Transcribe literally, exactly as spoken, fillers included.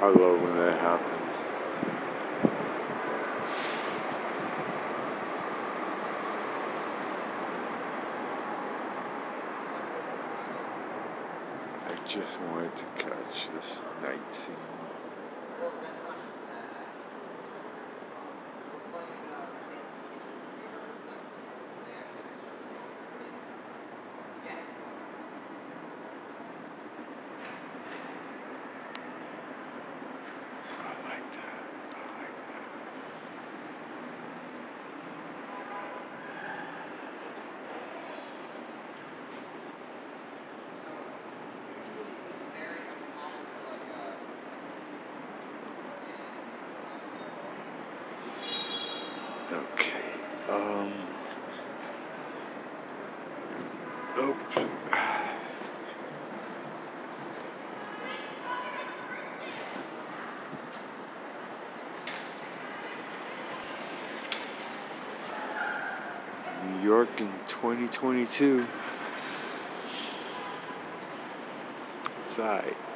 I love when that happens. I just wanted to catch this night scene. I like that. I like that. Okay. Um. Oops. New York in twenty twenty-two. It's alright.